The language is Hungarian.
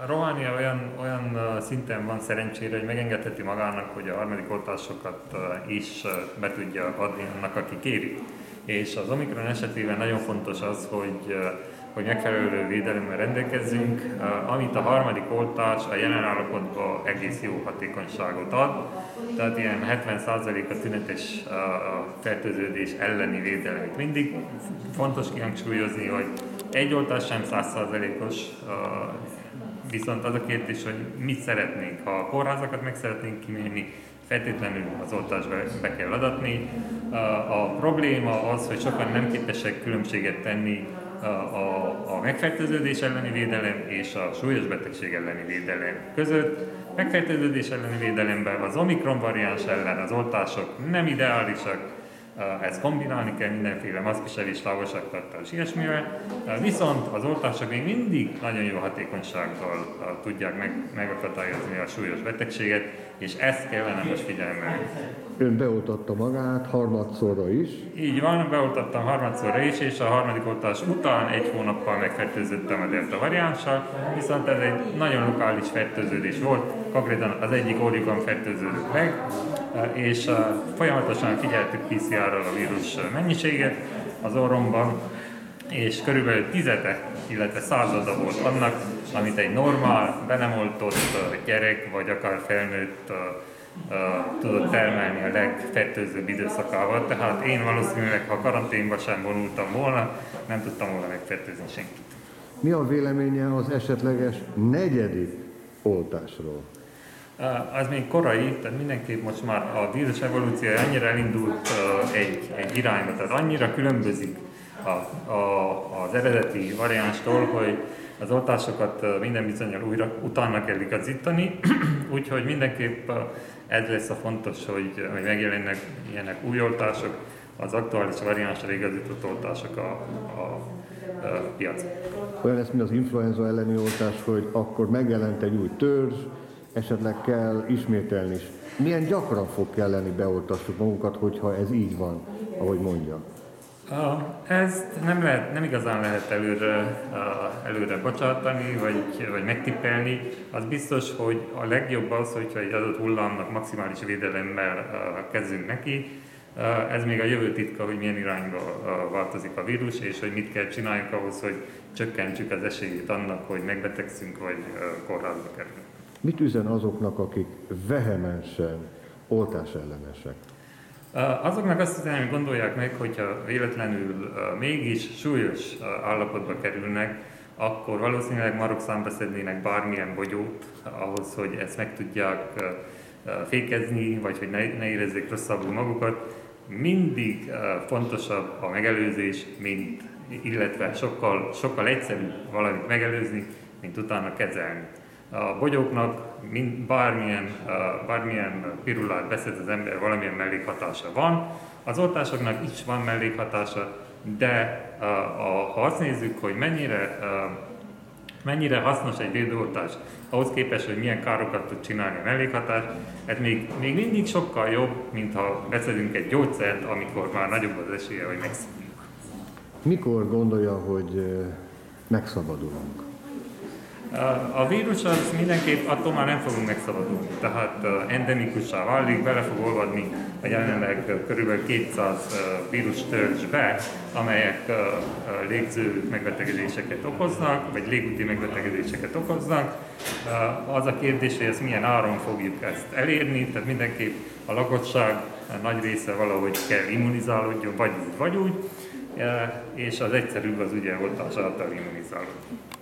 Románia olyan szinten van szerencsére, hogy megengedheti magának, hogy a harmadik oltásokat is be tudja adni annak, aki kéri. És az Omikron esetében nagyon fontos az, hogy megfelelő védelemmel rendelkezzünk, amit a harmadik oltás a jelen állapotban egész jó hatékonyságot ad. Tehát ilyen 70% a tünetes fertőződés elleni védelem. Mindig fontos kihangsúlyozni, hogy egy oltás sem 100%-os, viszont az a kérdés, hogy mit szeretnénk. Ha a kórházakat meg szeretnénk kimenni, feltétlenül az oltást be kell adatni. A probléma az, hogy sokan nem képesek különbséget tenni a megfertőződés elleni védelem és a súlyos betegség elleni védelem között. Megfertőződés elleni védelemben az Omikron variáns ellen az oltások nem ideálisak, ezt kombinálni kell mindenféle maszkviselés, távolságtartás ilyesmivel, viszont az oltások még mindig nagyon jó hatékonysággal tudják megakadályozni a súlyos betegséget, és ezt kellene most figyelmelni. Ön beoltatta magát harmadszorra is? Így van, beoltattam harmadszorra is, és a harmadik oltás után egy hónappal megfertőzöttem a delta variánssal, viszont ez egy nagyon lokális fertőződés volt, konkrétan az egyik orjukon fertőződött meg, és folyamatosan figyeltük PCR-ral a vírus mennyiséget az orromban, és körülbelül tizede, illetve százada volt annak, amit egy normál, be nem oltott gyerek, vagy akár felnőtt tudott termelni a legfertőzőbb időszakával. Tehát én valószínűleg, ha karanténba sem vonultam volna, nem tudtam volna megfertőzni senkit. Mi a véleménye az esetleges negyedik oltásról? Az még korai, tehát mindenképp most már a vírus evolúciója annyira elindult egy irányba, tehát annyira különbözik az eredeti variánstól, hogy az oltásokat minden bizonnyal újra utána kell igazítani, úgyhogy mindenképp ez lesz a fontos, hogy megjelennek ilyenek új oltások, az aktuális variánsra igazított oltások a piacon. Olyan lesz, mint az influenza elleni oltás, hogy akkor megjelent egy új törzs, esetleg kell ismételni is. Milyen gyakran fog kelleni beoltassuk magunkat, hogyha ez így van, ahogy mondja? Ezt nem igazán lehet előre bocsátani, vagy megtippelni. Az biztos, hogy a legjobb az, hogyha egy adott hullámnak maximális védelemmel kezdünk neki. Ez még a jövő titka, hogy milyen irányba változik a vírus, és hogy mit kell csináljunk ahhoz, hogy csökkentsük az esélyét annak, hogy megbetegszünk, vagy kórházba kerülünk. Mit üzen azoknak, akik vehemensen oltásellenesek? Azoknak azt hiszem, hogy gondolják meg, hogyha véletlenül mégis súlyos állapotba kerülnek, akkor valószínűleg marokszámba szednének bármilyen bogyót ahhoz, hogy ezt meg tudják fékezni, vagy hogy ne érezzék rosszabbul magukat. Mindig fontosabb a megelőzés, illetve sokkal egyszerűbb valamit megelőzni, mint utána kezelni. A bogyóknak bármilyen pirulát beszed az ember, valamilyen mellékhatása van. Az oltásoknak is van mellékhatása, de ha azt nézzük, hogy mennyire hasznos egy védőoltás, ahhoz képest, hogy milyen károkat tud csinálni a mellékhatás, ez még mindig sokkal jobb, mint ha beszedünk egy gyógyszert, amikor már nagyobb az esélye, hogy megszűnjük. Mikor gondolja, hogy megszabadulunk? A vírus az mindenképp attól már nem fogunk megszabadulni, tehát endemikussá válik, bele fog olvadni a jelenleg kb. 200 vírustörzsbe, amelyek légző megbetegedéseket okoznak, vagy légúti megbetegedéseket okoznak. Az a kérdés, hogy ezt milyen áron fogjuk ezt elérni, tehát mindenképp a lakosság nagy része valahogy kell immunizálódjon, vagy úgy, és az egyszerűbb az ugye oltás által immunizálódni.